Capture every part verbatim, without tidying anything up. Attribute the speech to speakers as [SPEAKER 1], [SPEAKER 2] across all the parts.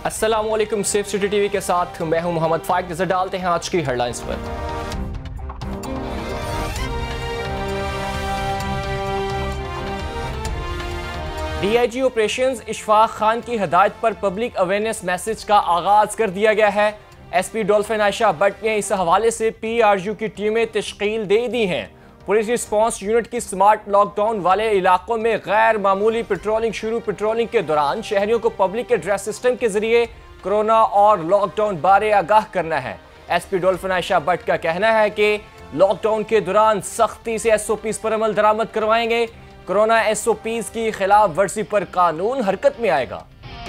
[SPEAKER 1] अस्सलामुअलैकुम, safe city TV के साथ मैं हूं मोहम्मद फाइक। नजर डालते हैं आज की हेडलाइंस पर। डीआईजी ऑपरेशंस इशफाक खान की हिदायत पर पब्लिक अवेयरनेस मैसेज का आगाज कर दिया गया है। एसपी डॉल्फिन आयशा भट्ट ने इस हवाले से पीआरयू की टीमें तश्कील दे दी हैं। पुलिस रिस्पांस यूनिट की स्मार्ट लॉकडाउन वाले इलाकों में गैर मामूली पेट्रोलिंग शुरू। पेट्रोलिंग के दौरान शहरियों को पब्लिक एड्रेस सिस्टम के जरिए कोरोना और लॉकडाउन बारे आगाह करना है। एसपी डॉल्फिन आयशा भट्ट का कहना है कि लॉकडाउन के दौरान सख्ती से एसओपीज पर अमल दरामद करवाएंगे। कोरोना एसओपीज की खिलाफ वर्जी पर कानून हरकत में आएगा।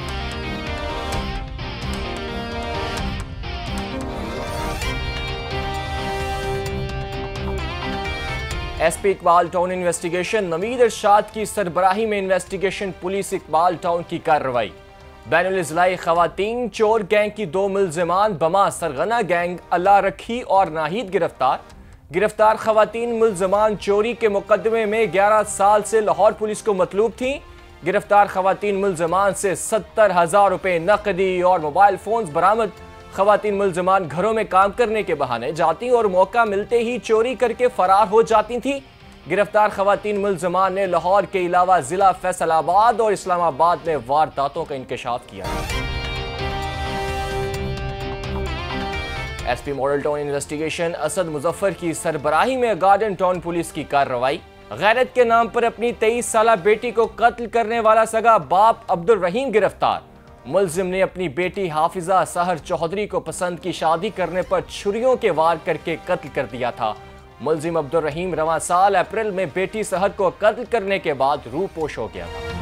[SPEAKER 1] SP Iqbal town investigation. Naveed Irshad की सरबराही में इन्वेस्टिगेशन पुलिस इकबाल टाउन की कार्रवाई। बैनुल-इज़लाई खवातीन चोर गैंग की दो मुल्जिमान बमा सरगना गैंग अल्लाह रखी और नाहिद गिरफ्तार। गिरफ्तार खवातीन मुल्जिमान चोरी के मुकदमे में ग्यारह साल से लाहौर पुलिस को मतलूब थी। गिरफ्तार खवातीन मुल्जिमान से सत्तर हजार रुपए नकदी और मोबाइल फोन बरामद। खवातीन मुल्जिमान घरों में काम करने के बहाने जाती और मौका मिलते ही चोरी करके फरार हो जाती थी। गिरफ्तार खवातीन मुल्जिमान ने लाहौर के अलावा जिला फैसलाबाद और इस्लामाबाद में वारदातों का इंकशाफ किया। SP model town investigation. Asad Muzaffar की सरबराही में गार्डन टाउन पुलिस की कार्रवाई। गैरत के नाम पर अपनी तेईस साल बेटी को कत्ल करने वाला सगा बाप अब्दुल रहीम गिरफ्तार। मुल्जिम ने अपनी बेटी हाफिजा सहर चौधरी को पसंद की शादी करने पर छुरियों के वार करके कत्ल कर दिया था। मुल्जिम अब्दुल रहीम रवां साल अप्रैल में बेटी सहर को कत्ल करने के बाद रूपोश हो गया था।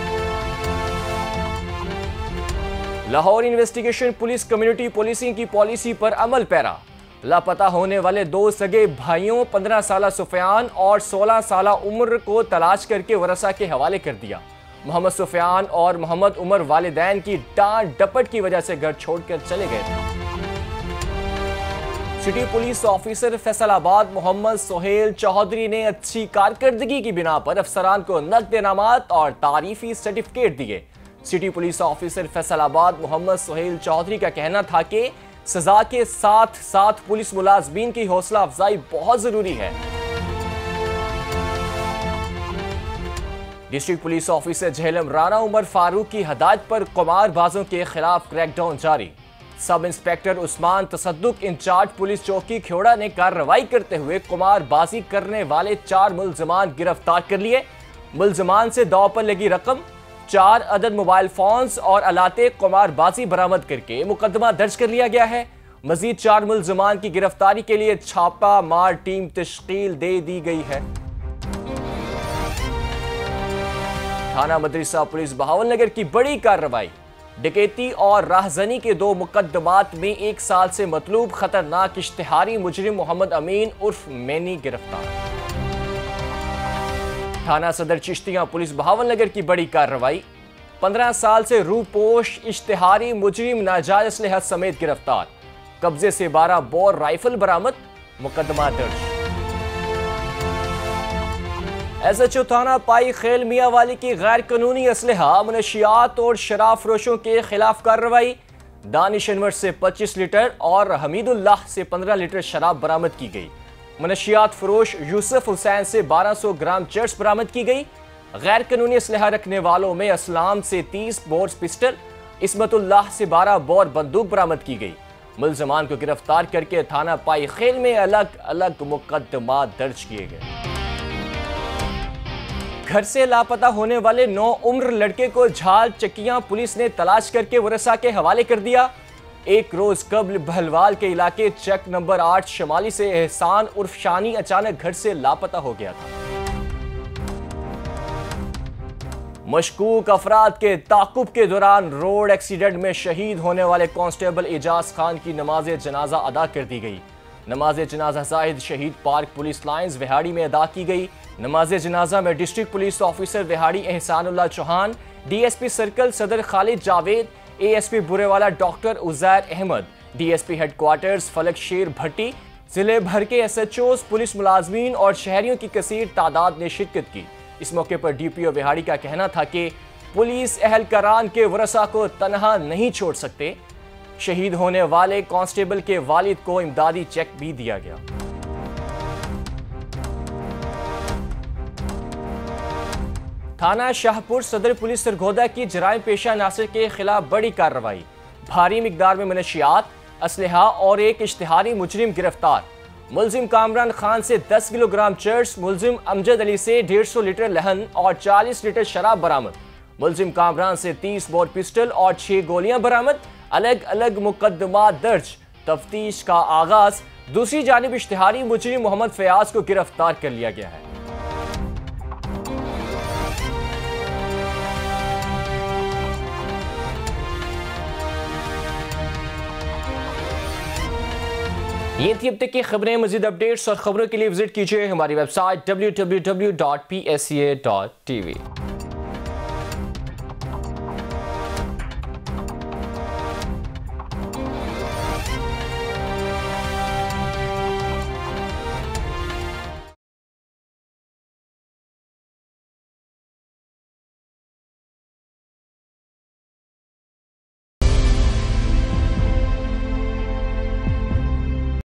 [SPEAKER 1] Lahore investigation police community policing की पॉलिसी पर अमल पैरा। लापता होने वाले दो सगे भाइयों पंद्रह साल सुफियान और सोलह साल उम्र को तलाश करके वरसा के हवाले कर दिया। मोहम्मद सुफियान और मोहम्मद उमर वालिदैन की डांट डपट की वजह से घर छोड़कर चले गए थे। City police officer Faisalabad Mohammad Sohail Chaudhry ने अच्छी कारकर्दगी की बिना पर अफसरान को नकद इनामात और तारीफी सर्टिफिकेट दिए। City police officer Faisalabad Mohammad Sohail Chaudhry का कहना था कि सजा के साथ साथ पुलिस मुलाजमीन की हौसला अफजाई बहुत जरूरी है। District police officer Jhelum Rana Umar Farooq की हदायत पर कुमारबाजों के खिलाफ क्रैकडाउन जारी। Sub inspector Usman Tasadduq incharge police चौकी खेड़ा ने कार्रवाई करते हुए कुमारबाजी करने वाले चार मुल्जिमान गिरफ्तार कर लिए। मुल्जिमान से दांव पर लगी रकम, चार अदद मोबाइल फोन्स और अलाते कुमारबाजी बरामद करके मुकदमा दर्ज कर लिया गया है। मजीद चार मुल्जिमान की गिरफ्तारी के लिए छापा मार टीम तश्कील दे दी गई है। थाना मदरसा पुलिस बहावलनगर की बड़ी कार्रवाई। डकैती और राहजनी के दो मुकदमात में एक साल से मतलूब खतरनाक इश्तिहारी मुजरिम मोहम्मद अमीन उर्फ मैनी गिरफ्तार। थाना सदर चिश्तियां पुलिस बहावलनगर की बड़ी कार्रवाई। पंद्रह साल से रूपोश इश्तिहारी मुजरिम नाजायज असलहा समेत गिरफ्तार। कब्जे से बारह बोर राइफल बरामद। मुकदमा दर्ज। एसएचओ थाना पाई खेल मियां वाली की गैर कानूनी असलहा मनशियात और शराब फरोशों के खिलाफ कार्रवाई। दानिश अनवर से पच्चीस लीटर और हमीदुल्लाह से पंद्रह लीटर शराब बरामद की गई। मनशियात फरोश यूसुफ हुसैन से बारह सौ ग्राम चर्च बरामद की गई। गैर कानूनी असलहा रखने वालों में असलाम से तीस बोर पिस्टल, इस्मतुल्लाह से बारह बोर बंदूक बरामद की गई। मुल्जिमान को गिरफ्तार करके थाना पाई खेल में अलग अलग मुकदमा दर्ज किए गए। घर से लापता होने वाले नौ उम्र लड़के को झाल चक्कियां पुलिस ने तलाश करके वरसा के हवाले कर दिया। एक रोज कबल बहलवाल के इलाके चक नंबर आठ शमाली से एहसान उर्फ शानी अचानक घर से लापता हो गया था। मशकूक अफराद के ताकुब के दौरान रोड एक्सीडेंट में शहीद होने वाले कांस्टेबल एजाज खान की नमाज जनाजा अदा कर दी गई। नमाज जनाजा जाहिद शहीद पार्क पुलिस लाइन्स विहाड़ी में अदा की गई। नमाज जनाजा में district police officer Vehari Ehsanullah Chauhan, DSP circle सदर Khalid Javed, ASP Burewala doctor Uzair Ahmed, DSP headquarters Falak Sher भट्टी, जिले भर के एसएचओज, पुलिस मुलाजमीन और शहरियों की कसीर तादाद ने शिरकत की। इस मौके पर डीपीओ विहाड़ी का कहना था कि पुलिस एहलकारान के वरसा को तनहा नहीं छोड़ सकते। शहीद होने वाले कांस्टेबल के वालिद को इमदादी चेक भी दिया गया। थाना शाहपुर सदर पुलिस सरगोदा की जराइम पेशा नासिर के खिलाफ बड़ी कार्रवाई। भारी मिकदार में मनशियात, असलहा और एक इश्तिहारी मुजरिम गिरफ्तार। मुलजिम कामरान खान से दस किलोग्राम चर्स, मुलजिम अमजद अली से डेढ़ सौ लीटर लहन और चालीस लीटर शराब बरामद। मुलजिम कामरान से तीस बोर पिस्टल और छह गोलियां बरामद। अलग अलग मुकदमा दर्ज। तफ्तीश का आगाज। दूसरी जानिब इश्तिहारी मुजरिम मोहम्मद फयाज को गिरफ्तार कर लिया गया है। ये थी अब तक की खबरें। मजीद अपडेट्स और खबरों के लिए विजिट कीजिए हमारी website W W W dot P S C A dot T we.